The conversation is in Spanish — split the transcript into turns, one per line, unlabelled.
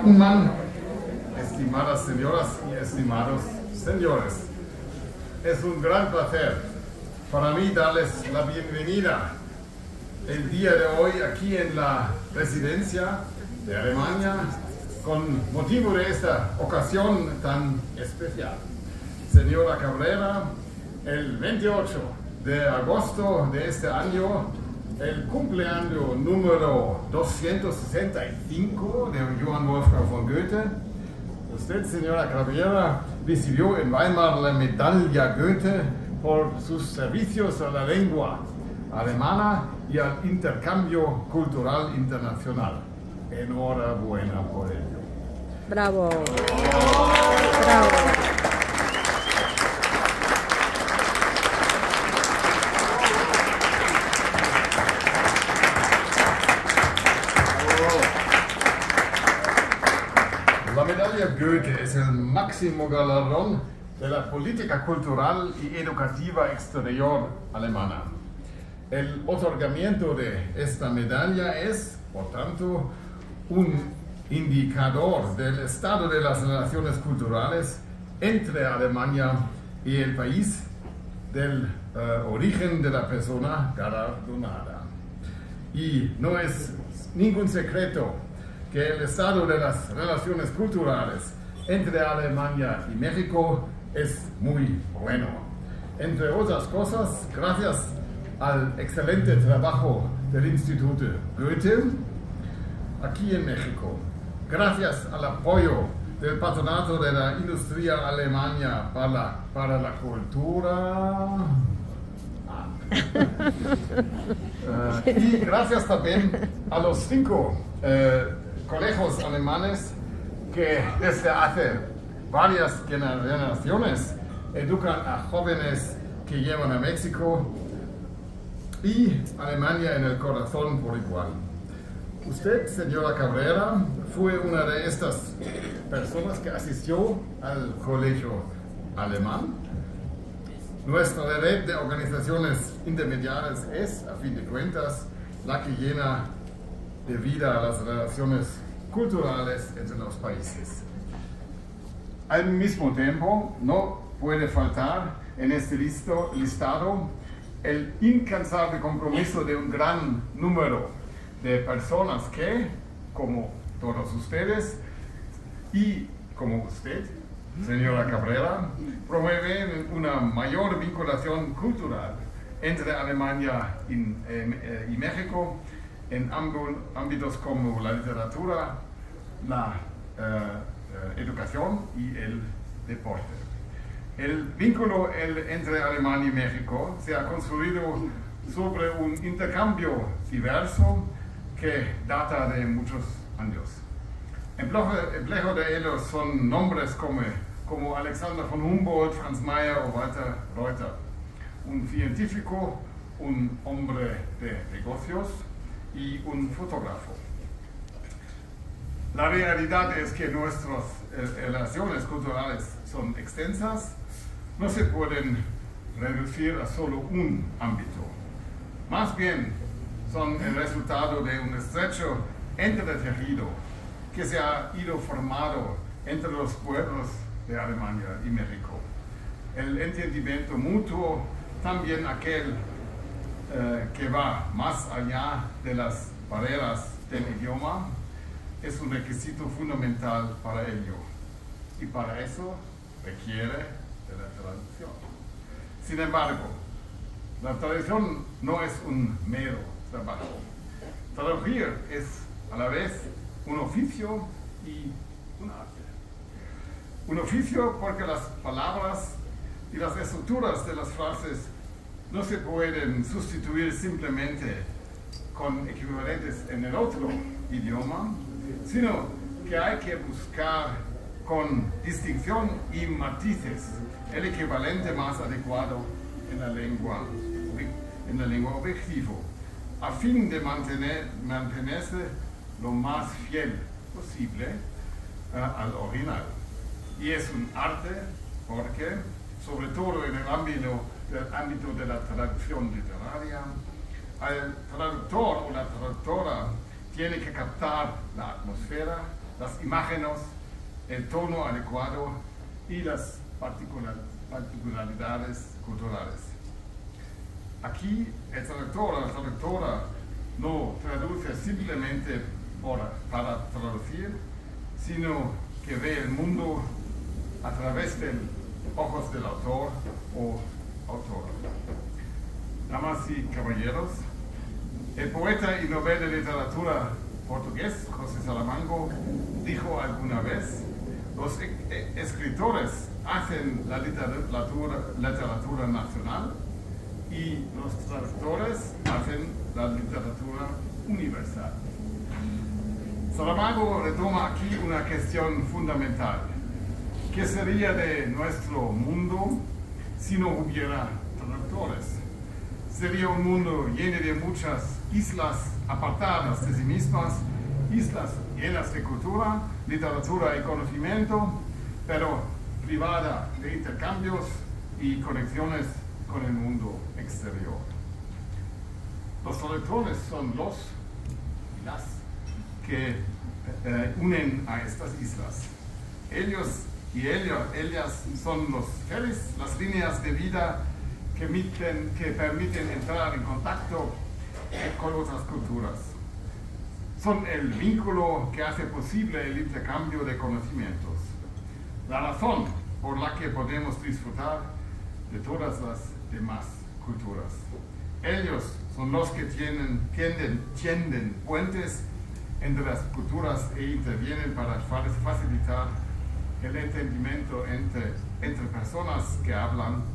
Lindenmann, estimadas señoras y estimados señores. Es un gran placer para mí darles la bienvenida el día de hoy aquí en la residencia de Alemania con motivo de esta ocasión tan especial. Señora Cabrera, el 28 de agosto de este año, el cumpleaños número 265 de Johann Wolfgang von Goethe. Usted, señora Cabrera, recibió en Weimar la medalla Goethe por sus servicios a la lengua alemana y al intercambio cultural internacional. Enhorabuena por ello.
Bravo. Bravo.
La medalla Goethe es el máximo galardón de la política cultural y educativa exterior alemana. El otorgamiento de esta medalla es, por tanto, un indicador del estado de las relaciones culturales entre Alemania y el país del origen de la persona galardonada. Y no es ningún secreto que el estado de las relaciones culturales entre Alemania y México es muy bueno. Entre otras cosas, gracias al excelente trabajo del Instituto Goethe aquí en México, gracias al apoyo del Patronato de la Industria Alemana para la Cultura y gracias también a los 5 colegios alemanes que desde hace varias generaciones educan a jóvenes que llevan a México y Alemania en el corazón por igual. Usted, señora Cabrera, fue una de estas personas que asistió al colegio alemán. Nuestra red de organizaciones intermediarias es, a fin de cuentas, la que llena de vida a las relaciones culturales entre los países. Al mismo tiempo, no puede faltar en este listado el incansable compromiso de un gran número de personas que, como todos ustedes y como usted, señora Cabrera, promueven una mayor vinculación cultural entre Alemania y México en ámbitos como la literatura, la educación y el deporte. El vínculo entre Alemania y México se ha construido sobre un intercambio diverso que data de muchos años. Ejemplo de ellos son nombres como Alexander von Humboldt, Franz Mayer o Walter Reuter, un científico, un hombre de negocios y un fotógrafo. La realidad es que nuestras relaciones culturales son extensas, no se pueden reducir a solo un ámbito. Más bien, son el resultado de un estrecho entretejido que se ha ido formando entre los pueblos de Alemania y México. El entendimiento mutuo, también aquel que va más allá de las barreras del idioma, es un requisito fundamental para ello. Y para eso requiere de la traducción. Sin embargo, la traducción no es un mero trabajo. Traducir es a la vez un oficio y un arte. Un oficio porque las palabras y las estructuras de las frases no se pueden sustituir simplemente con equivalentes en el otro idioma, sino que hay que buscar con distinción y matices el equivalente más adecuado en la lengua objetivo, a fin de mantenerse lo más fiel posible al original. Y es un arte porque, sobre todo en el ámbito de la traducción literaria, el traductor o la traductora tiene que captar la atmósfera, las imágenes, el tono adecuado y las particularidades culturales. Aquí el traductor o la traductora no traduce simplemente para traducir, sino que ve el mundo a través de los ojos del autor o autora. Damas y caballeros, el poeta y Nobel de Literatura portugués José Saramago dijo alguna vez: los escritores hacen la literatura nacional y los traductores hacen la literatura universal. Saramago retoma aquí una cuestión fundamental. ¿Qué sería de nuestro mundo si no hubiera traductores? Sería un mundo lleno de muchas islas apartadas de sí mismas, islas llenas de cultura, literatura y conocimiento, pero privada de intercambios y conexiones con el mundo exterior. Los traductores son los y las que unen a estas islas. Ellos y ellas son los ferries, las líneas de vida que permiten entrar en contacto con otras culturas. Son el vínculo que hace posible el intercambio de conocimientos, la razón por la que podemos disfrutar de todas las demás culturas. Ellos son los que tienden puentes entre las culturas e intervienen para facilitar el entendimiento entre personas que hablan